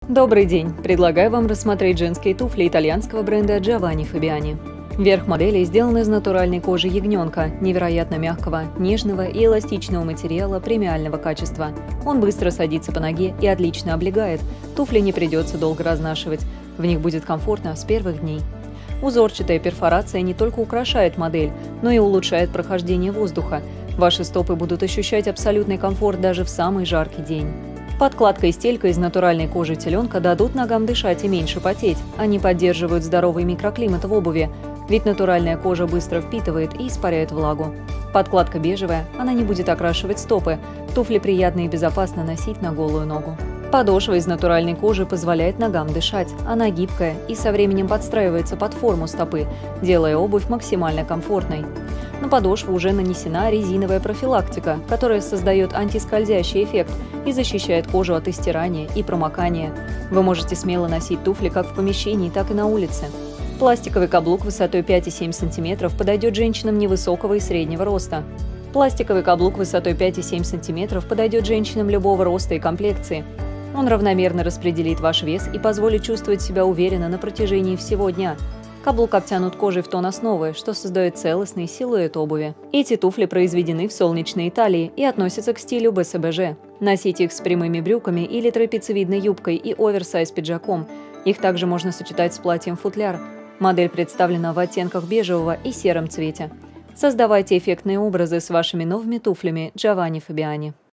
Добрый день! Предлагаю вам рассмотреть женские туфли итальянского бренда Giovanni Fabiani. Верх модели сделан из натуральной кожи ягненка, невероятно мягкого, нежного и эластичного материала премиального качества. Он быстро садится по ноге и отлично облегает. Туфли не придется долго разнашивать. В них будет комфортно с первых дней. Узорчатая перфорация не только украшает модель, но и улучшает прохождение воздуха. Ваши стопы будут ощущать абсолютный комфорт даже в самый жаркий день. Подкладка и стелька из натуральной кожи теленка дадут ногам дышать и меньше потеть. Они поддерживают здоровый микроклимат в обуви, ведь натуральная кожа быстро впитывает и испаряет влагу. Подкладка бежевая, она не будет окрашивать стопы. Туфли приятно и безопасно носить на голую ногу. Подошва из натуральной кожи позволяет ногам дышать. Она гибкая и со временем подстраивается под форму стопы, делая обувь максимально комфортной. На подошву уже нанесена резиновая профилактика, которая создает антискользящий эффект и защищает кожу от истирания и промокания. Вы можете смело носить туфли как в помещении, так и на улице. Пластиковый каблук высотой 5,7 см подойдет женщинам невысокого и среднего роста. Пластиковый каблук высотой 5,7 см подойдет женщинам любого роста и комплекции. Он равномерно распределит ваш вес и позволит чувствовать себя уверенно на протяжении всего дня. Каблук обтянут кожей в тон основы, что создает целостный силуэт обуви. Эти туфли произведены в солнечной Италии и относятся к стилю БСБЖ. Носите их с прямыми брюками или трапециевидной юбкой и оверсайз пиджаком. Их также можно сочетать с платьем-футляр. Модель представлена в оттенках бежевого и сером цвете. Создавайте эффектные образы с вашими новыми туфлями Giovanni Fabiani.